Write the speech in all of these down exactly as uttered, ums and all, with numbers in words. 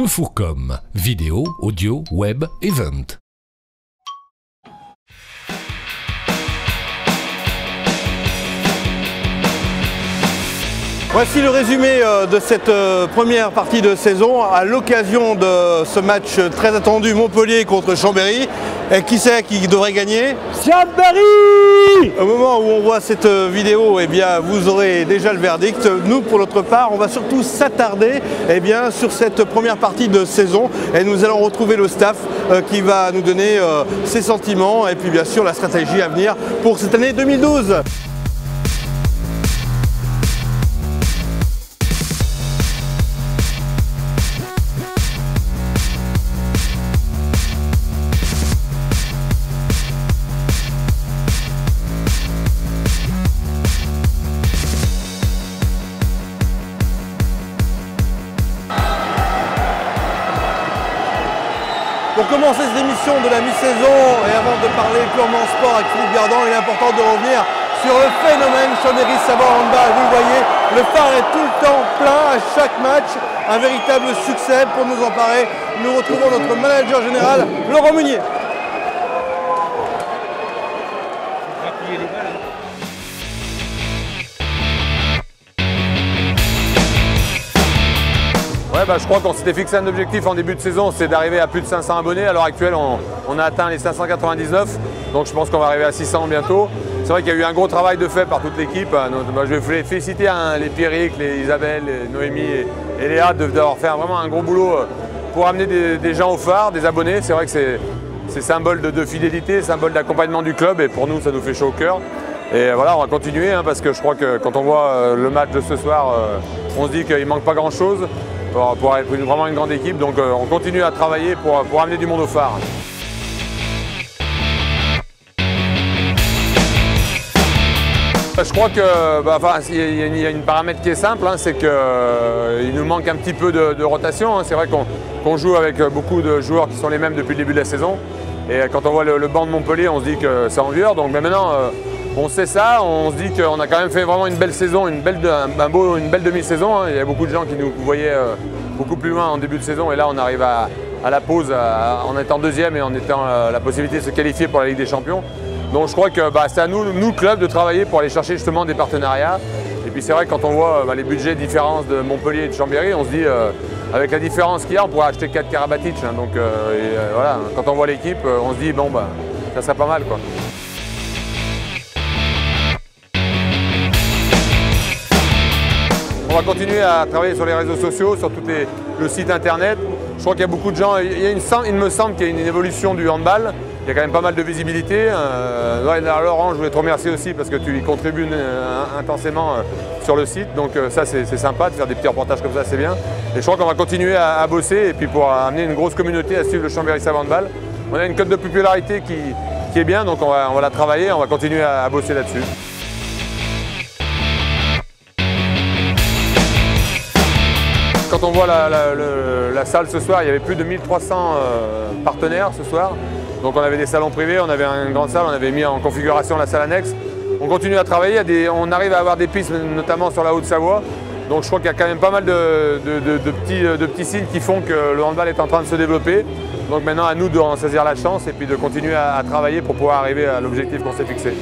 Tefourcom, vidéo, audio, web, event. Voici le résumé de cette première partie de saison à l'occasion de ce match très attendu Montpellier contre Chambéry. Et qui c'est qui devrait gagner? Chambéry! Au moment où on voit cette vidéo, eh bien, vous aurez déjà le verdict. Nous, pour notre part, on va surtout s'attarder eh bien, sur cette première partie de saison. Et nous allons retrouver le staff euh, qui va nous donner euh, ses sentiments et puis bien sûr la stratégie à venir pour cette année deux mille douze. Pour commencer cette émission de la mi-saison et avant de parler purement sport avec Philippe Gardant, il est important de revenir sur le phénomène Chambéry Savart Handball. Vous le voyez, le phare est tout le temps plein à chaque match, un véritable succès. Pour nous en parler, nous retrouvons notre manager général, Laurent Meunier. Ouais, bah, je crois qu'on s'était fixé un objectif en début de saison, c'est d'arriver à plus de cinq cents abonnés. À l'heure actuelle, on, on a atteint les cinq cent quatre-vingt-dix-neuf, donc je pense qu'on va arriver à six cents bientôt. C'est vrai qu'il y a eu un gros travail de fait par toute l'équipe. Je vais féliciter hein, les Pierrick, les Isabelle, les Noémie et, et Léa d'avoir fait vraiment un gros boulot pour amener des, des gens au phare, des abonnés. C'est vrai que c'est symbole de, de fidélité, symbole d'accompagnement du club et pour nous, ça nous fait chaud au cœur. Et voilà, on va continuer hein, parce que je crois que quand on voit le match de ce soir, on se dit qu'il ne manque pas grand-chose pour, pour être une, vraiment une grande équipe. Donc euh, on continue à travailler pour, pour amener du monde au phare. Je crois que bah, enfin, il y a une paramètre qui est simple, hein, c'est qu'il euh, nous manque un petit peu de, de rotation. Hein. C'est vrai qu'on qu'on joue avec beaucoup de joueurs qui sont les mêmes depuis le début de la saison. Et quand on voit le, le banc de Montpellier, on se dit que c'est en lueur. Donc mais maintenant, euh, on sait ça, on se dit qu'on a quand même fait vraiment une belle saison, une belle, un beau, une belle demi-saison. Hein. Il y a beaucoup de gens qui nous voyaient euh, beaucoup plus loin en début de saison. Et là, on arrive à, à la pause à, en étant deuxième et en étant euh, la possibilité de se qualifier pour la Ligue des Champions. Donc je crois que bah, c'est à nous, nous, club, de travailler pour aller chercher justement des partenariats. Et puis c'est vrai que quand on voit bah, les budgets différents de Montpellier et de Chambéry, on se dit, euh, avec la différence qu'il y a, on pourrait acheter quatre Karabatic. Hein, donc euh, et, euh, voilà, quand on voit l'équipe, on se dit, bon, bah, ça serait pas mal, quoi. On va continuer à travailler sur les réseaux sociaux, sur tout les, le site internet. Je crois qu'il y a beaucoup de gens, il, y a une, il me semble qu'il y a une évolution du handball. Il y a quand même pas mal de visibilité. Euh, ouais, Laurent, je voulais te remercier aussi parce que tu y contribues euh, intensément euh, sur le site. Donc euh, ça, c'est sympa de faire des petits reportages comme ça, c'est bien. Et je crois qu'on va continuer à, à bosser et puis pour amener une grosse communauté à suivre le Chambéry Savart Handball. On a une cote de popularité qui, qui est bien, donc on va, on va la travailler, on va continuer à, à bosser là-dessus. Quand on voit la, la, la, la salle ce soir, il y avait plus de mille trois cents euh, partenaires ce soir. Donc on avait des salons privés, on avait une grande salle, on avait mis en configuration la salle annexe. On continue à travailler, il y a des, on arrive à avoir des pistes notamment sur la Haute-Savoie. Donc je crois qu'il y a quand même pas mal de, de, de, de, petits, de petits signes qui font que le handball est en train de se développer. Donc maintenant à nous de en saisir la chance et puis de continuer à, à travailler pour pouvoir arriver à l'objectif qu'on s'est fixé.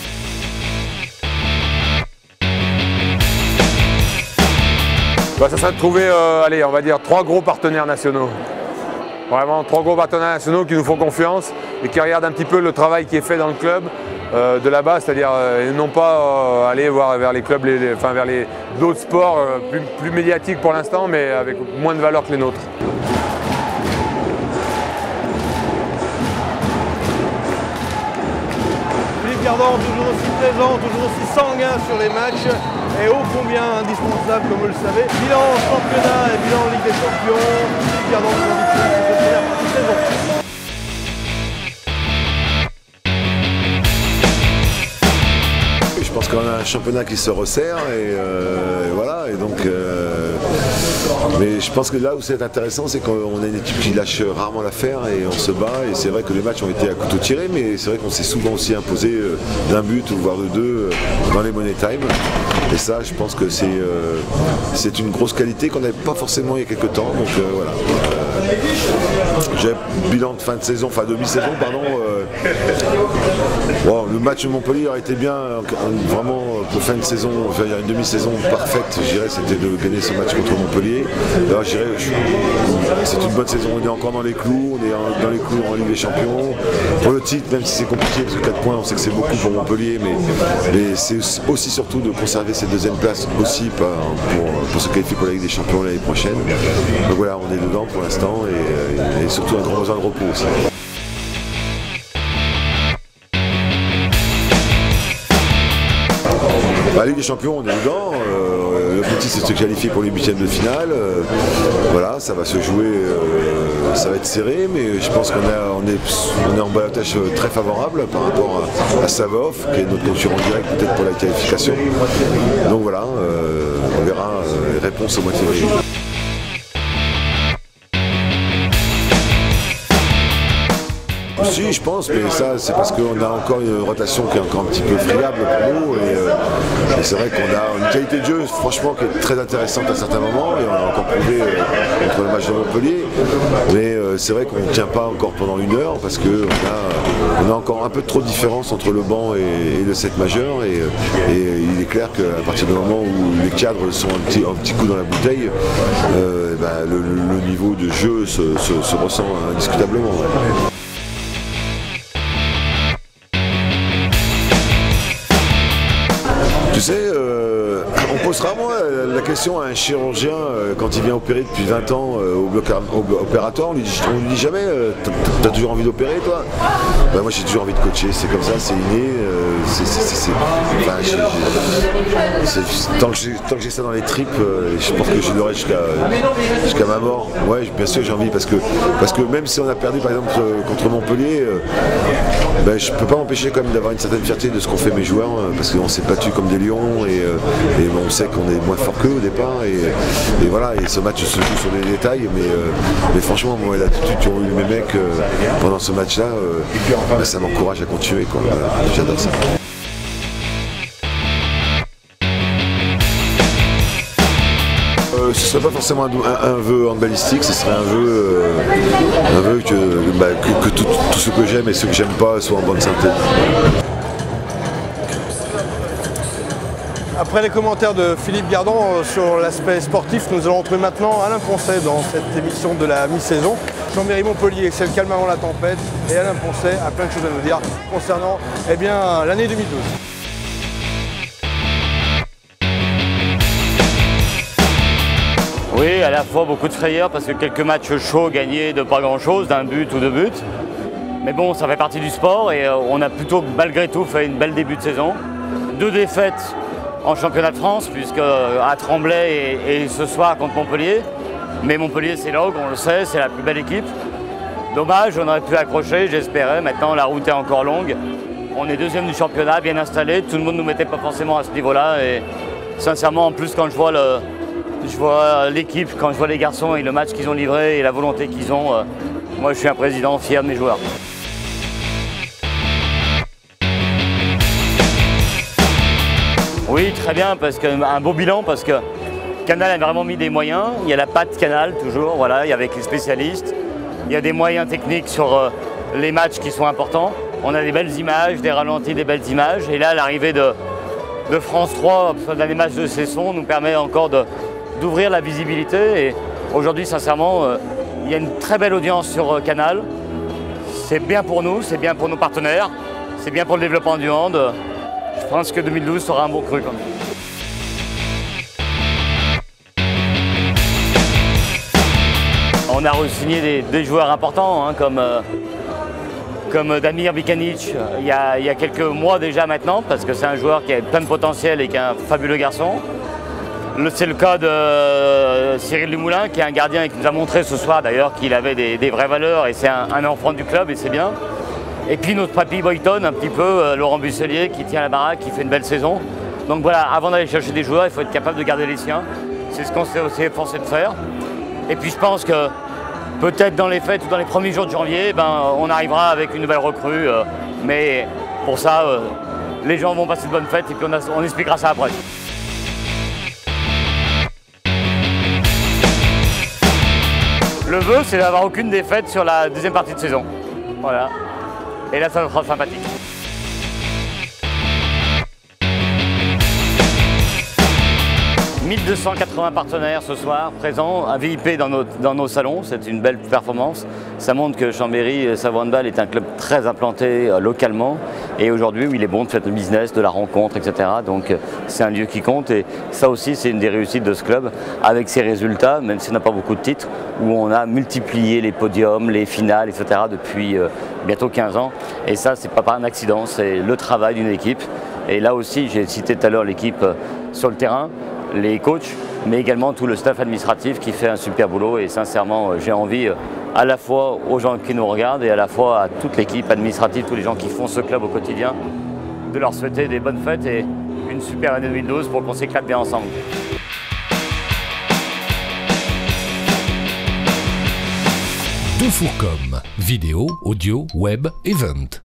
Bah, ça serait de trouver, euh, allez, on va dire, trois gros partenaires nationaux. Vraiment, trois gros partenaires nationaux qui nous font confiance et qui regardent un petit peu le travail qui est fait dans le club euh, de là-bas, c'est-à-dire euh, non pas euh, aller voir vers les clubs, les, les, enfin vers les d'autres sports euh, plus, plus médiatiques pour l'instant, mais avec moins de valeur que les nôtres. Philippe Gardant, toujours aussi présent, toujours aussi sanguin sur les matchs. Et ô combien indispensable, comme vous le savez. Bilan championnat et bilan Ligue des Champions. Philippe Gardant, vous invite à cette première partie de saison. Je pense qu'on a un championnat qui se resserre et, euh, et voilà. Et donc, euh, mais je pense que là où c'est intéressant, c'est qu'on a une équipe qui lâche rarement l'affaire et on se bat. Et c'est vrai que les matchs ont été à couteau tiré, mais c'est vrai qu'on s'est souvent aussi imposé d'un but ou voire de deux dans les money time. Et ça, je pense que c'est euh, c'est une grosse qualité qu'on n'avait pas forcément il y a quelques temps. Donc euh, voilà. Euh, j'ai bilan de fin de saison, enfin de mi-saison, pardon. Euh, bon, le match de Montpellier aurait été bien, vraiment pour fin de saison, enfin, il y a une demi-saison parfaite, je dirais, c'était de gagner ce match contre Montpellier. Alors, je dirais, c'est une bonne saison, on est encore dans les clous, on est dans les clous en Ligue des Champions. Pour le titre, même si c'est compliqué, parce que quatre points, on sait que c'est beaucoup pour Montpellier, mais, mais c'est aussi surtout de conserver cette deuxième place aussi pour, pour se qualifier pour la Ligue des Champions l'année prochaine. Donc voilà, on est dedans pour l'instant et, et surtout un grand besoin de repos aussi. La Ligue des Champions, on est dedans. Euh, L'objectif, c'est de se qualifier pour les huitièmes de finale. Euh, voilà, ça va se jouer, euh, ça va être serré, mais je pense qu'on on est, on est en balotage très favorable par rapport à, à Savov, qui est notre concurrent direct peut-être pour la qualification. Donc voilà, euh, on verra euh, les réponses au mois de février. Si, je pense, mais ça c'est parce qu'on a encore une rotation qui est encore un petit peu friable pour nous et, euh, et c'est vrai qu'on a une qualité de jeu franchement qui est très intéressante à certains moments et on l'a encore prouvé euh, contre le match de Montpellier, mais euh, c'est vrai qu'on ne tient pas encore pendant une heure parce qu'on a, on a encore un peu trop de différence entre le banc et, et le set majeur et, et il est clair qu'à partir du moment où les cadres sont un petit, un petit coup dans la bouteille, euh, bah, le, le niveau de jeu se, se, se ressent indiscutablement. Ouais. Tu sais, euh, on pose rarement la question à un chirurgien euh, quand il vient opérer depuis vingt ans euh, au bloc opératoire, on lui dit, on lui dit jamais euh, t'as toujours envie d'opérer toi? Ben, moi j'ai toujours envie de coacher, c'est comme ça, c'est inné, euh, c'est, c'est, c'est, enfin, j'ai, j'ai, tant que j'ai ça dans les tripes, euh, je pense que je l'aurai jusqu'à jusqu'à ma mort. Ouais, bien sûr j'ai envie parce que, parce que même si on a perdu par exemple contre Montpellier, euh, ben, je peux pas m'empêcher quand même d'avoir une certaine fierté de ce qu'ont fait mes joueurs euh, parce qu'on s'est battu comme des lions et, euh, et on sait qu'on est moins fort qu'eux au départ et, et voilà, et ce match se joue sur les détails, mais, euh, mais franchement moi l'attitude qu'ont eu mes mecs euh, pendant ce match là, euh, ben, ça m'encourage à continuer quoi. Voilà, j'adore ça. Euh, ce serait pas forcément un, un, un vœu handballistique, ce serait un vœu, euh, un vœu que, bah, que, que tout, tout ce que j'aime et ce que j'aime pas soient en bonne santé. Après les commentaires de Philippe Gardon sur l'aspect sportif, nous allons retrouver maintenant Alain Poncet dans cette émission de la mi-saison. Chambéry Montpellier, c'est le calme avant la tempête et Alain Poncet a plein de choses à nous dire concernant eh bien, l'année deux mille douze. Oui, à la fois beaucoup de frayeur parce que quelques matchs chauds gagnés de pas grand-chose, d'un but ou deux buts. Mais bon, ça fait partie du sport et on a plutôt malgré tout fait une belle début de saison. Deux défaites en championnat de France, puisque à Tremblay et, et ce soir contre Montpellier. Mais Montpellier c'est l'ogre, on le sait, c'est la plus belle équipe. Dommage, on aurait pu accrocher, j'espérais. Maintenant la route est encore longue. On est deuxième du championnat, bien installé. Tout le monde ne nous mettait pas forcément à ce niveau-là. Et sincèrement, en plus quand je vois le, je vois l'équipe, quand je vois les garçons et le match qu'ils ont livré et la volonté qu'ils ont, euh, moi je suis un président fier de mes joueurs. Oui, très bien, parce qu'un beau bilan, parce que Canal a vraiment mis des moyens. Il y a la patte Canal, toujours, voilà, avec les spécialistes. Il y a des moyens techniques sur euh, les matchs qui sont importants. On a des belles images, des ralentis, des belles images. Et là, l'arrivée de, de France trois dans les matchs de Cesson nous permet encore d'ouvrir la visibilité. Et aujourd'hui, sincèrement, euh, il y a une très belle audience sur euh, Canal. C'est bien pour nous, c'est bien pour nos partenaires, c'est bien pour le développement du hand. Je pense que deux mille douze sera un beau cru quand même. On a re-signé des, des joueurs importants hein, comme, euh, comme Damir Bikanic il y, a, il y a quelques mois déjà maintenant, parce que c'est un joueur qui a plein de potentiel et qui est un fabuleux garçon. C'est le cas de euh, Cyril Dumoulin, qui est un gardien et qui nous a montré ce soir d'ailleurs qu'il avait des, des vraies valeurs et c'est un, un enfant du club et c'est bien. Et puis notre papy Boyton, un petit peu, euh, Laurent Busselier, qui tient la baraque, qui fait une belle saison. Donc voilà, avant d'aller chercher des joueurs, il faut être capable de garder les siens. C'est ce qu'on s'est aussi efforcé de faire. Et puis je pense que peut-être dans les fêtes ou dans les premiers jours de janvier, ben, on arrivera avec une nouvelle recrue. Euh, mais pour ça, euh, les gens vont passer de bonnes fêtes et puis on, a, on expliquera ça après. Le vœu, c'est d'avoir aucune défaite sur la deuxième partie de saison. Voilà. Et là, ça sera sympathique. mille deux cent quatre-vingts partenaires ce soir présents, un V I P dans nos, dans nos salons, c'est une belle performance. Ça montre que Chambéry Savoie Handball est un club très implanté euh, localement et aujourd'hui il est bon de faire du business, de la rencontre, et cetera. Donc euh, c'est un lieu qui compte et ça aussi c'est une des réussites de ce club avec ses résultats, même si on n'a pas beaucoup de titres, où on a multiplié les podiums, les finales, et cetera depuis euh, bientôt quinze ans. Et ça c'est pas par un accident, c'est le travail d'une équipe. Et là aussi j'ai cité tout à l'heure l'équipe euh, sur le terrain, les coachs, mais également tout le staff administratif qui fait un super boulot et sincèrement j'ai envie à la fois aux gens qui nous regardent et à la fois à toute l'équipe administrative, tous les gens qui font ce club au quotidien, de leur souhaiter des bonnes fêtes et une super année deux mille douze pour qu'on s'éclate bien ensemble. Defourcom, vidéo, audio, web, event.